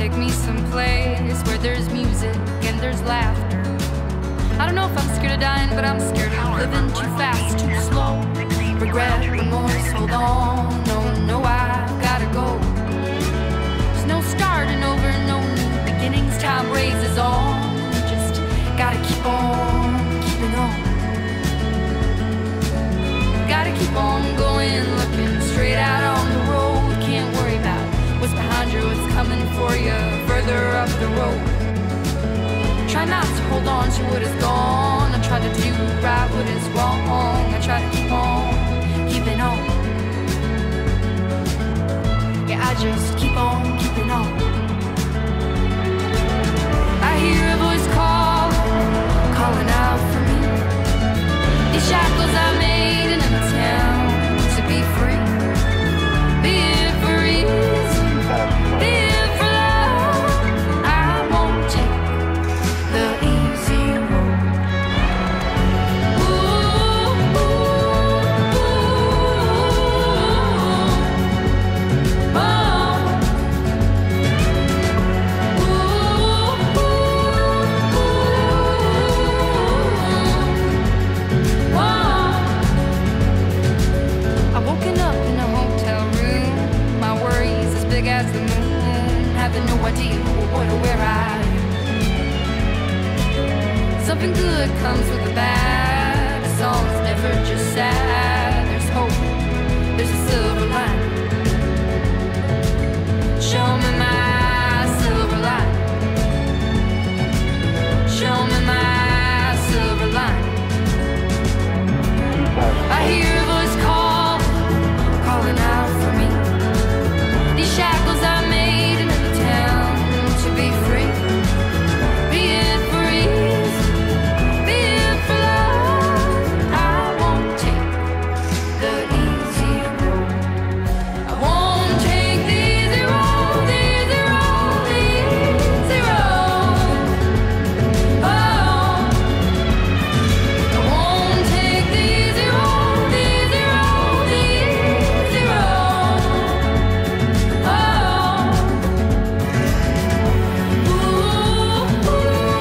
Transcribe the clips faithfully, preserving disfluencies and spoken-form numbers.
Take me someplace where there's music and there's laughter. I don't know if I'm scared of dying, but I'm scared of living too fast, too slow. Regret, remorse, hold on. No, no, I gotta go. There's no starting over, no new beginnings. Time raises on. Just gotta keep on keeping on. Gotta keep on going, looking straight out on the road. Can't worry about what's behind you, what's coming for you further up the road. Try not to hold on to what is gone. I try to do right what is wrong. I try to keep on keeping on. Yeah, I just keep on keeping on. I hear a voice call, calling out for me. These shackles I made in a town to be free. Be it for easy, be it for love. I won't take the easy road. Ooh, ooh, ooh, oh. Ooh, ooh, ooh, oh. I've woken up in a hotel room. My worries as big as the moon. Having no idea what or where I am. Something good comes with the bad. The song's never just sad. There's hope, there's a silver line. Show me my silver line. Show me my silver line. I hear a voice call, calling out for me. These shackles I made in the town to be free. Be it for ease, be it for love. I won't take the easy road. I won't take the easy road, the easy road, the easy road. Oh, I won't take the easy road, the easy road, the easy road. Oh, ooh, ooh,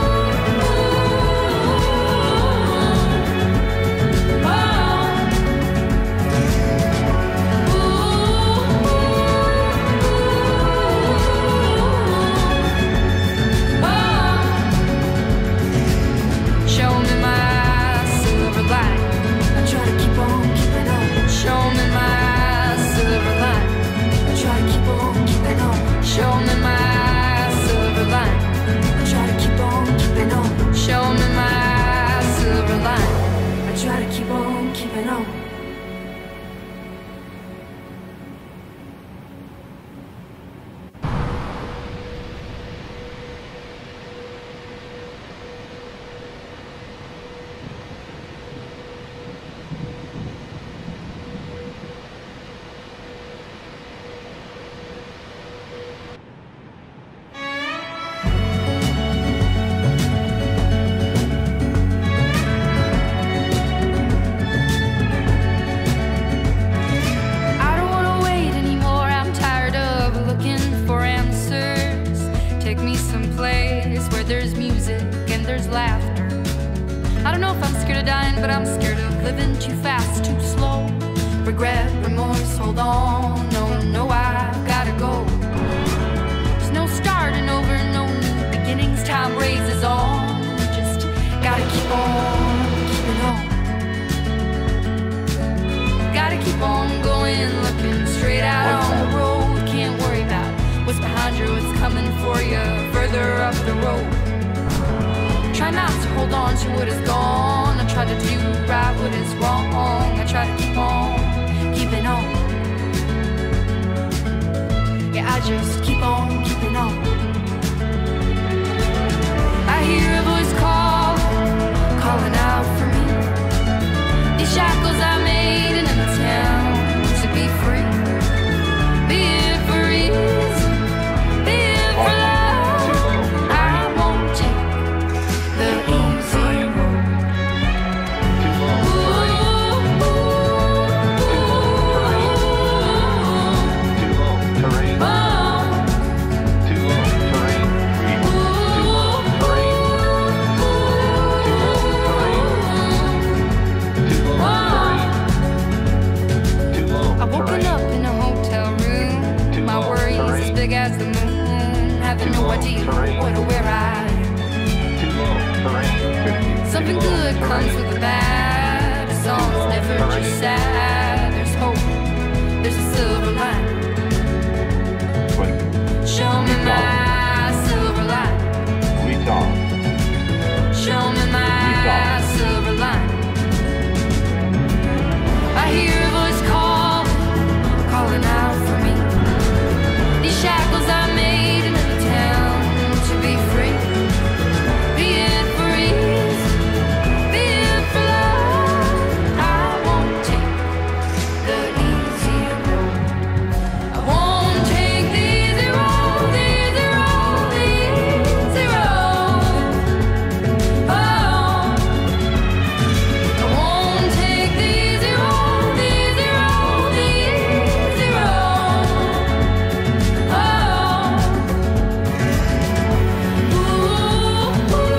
show me my silver line. I try to keep on keeping on. Show me my silver line. I try to keep on keeping on. Show me my silver line. I try to keep on keeping on. Show me my silver line. I try to keep on keeping on. I don't wanna wait anymore. I'm tired of looking for answers. Take me someplace where there's music and there's laughter. I don't know if I'm scared of dying, but I'm scared of living too fast, too slow. Regret, remorse, hold on. No, no, I gotta go. There's no starting over, no new beginnings. Time raises on. Just gotta keep on keeping on. Gotta keep on going, looking straight out on the road. Can't worry about what's behind you, what's coming for you further up the road. Try not to hold on to what is gone. I try to do right what is wrong. I try to keep on keeping on. Yeah, I just keep on keeping on. I hear a voice call, calling out for me. These shackles I made in a town to be free. Be it for ease, be it for love. I won't take the easy road. Ooh, ooh, ooh, oh. big as the moon, having no idea what or where I am. Something good comes with the bad. A song's never just sad. There's hope, there's a silver line. Show me my silver line. Show me my silver line. I hear a voice call, calling out for me. These shackles I made in a town to be free. Be it for ease, be it for love. I won't take the easy road. I won't take the easy road, the easy road, the easy road. Oh, I won't take the easy road, the easy road, the easy road. Oh, ooh, ooh, ooh,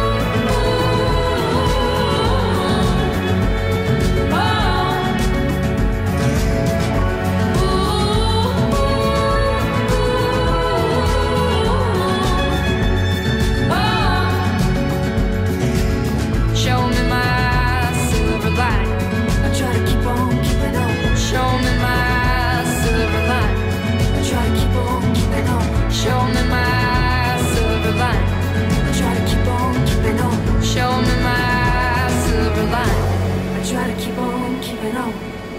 show me my silver line. I try to keep on keeping on. Show me my silver line. I try to keep on keeping on. Show me my silver line. I try to keep on keeping on. Show me my silver line. I try to keep on keeping on.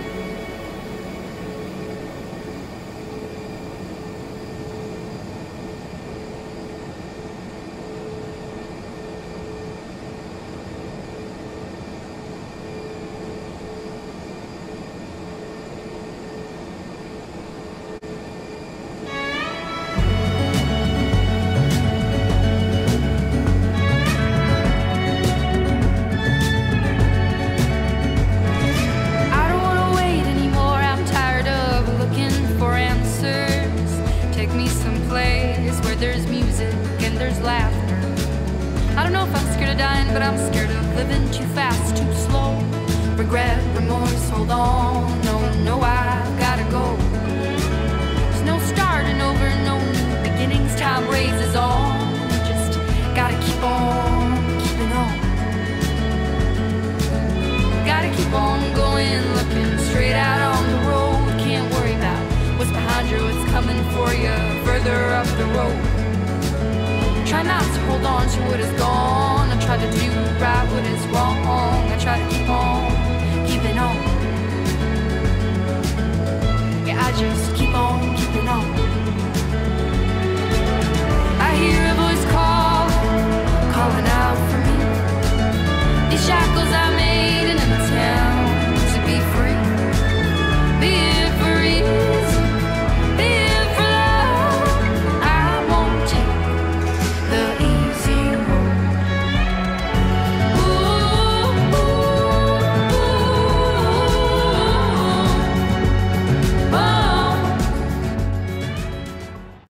I don't wanna wait anymore. I'm tired of looking for answers. Take me someplace where there's music and there's laughter. I don't know if I'm scared of dying, but I'm scared of living too fast, too slow. Regret, remorse, hold on. No, no, I've gotta go. There's no starting over, no new beginnings. Time raises on. Just gotta keep on keeping on. Gotta keep on going, looking straight out on the road. Can't worry about what's behind you, what's coming for you further up the road. Try not to hold on to what is gone. I try to do right what is wrong. I try to keep on keeping on. Yeah, I just keep on keeping on.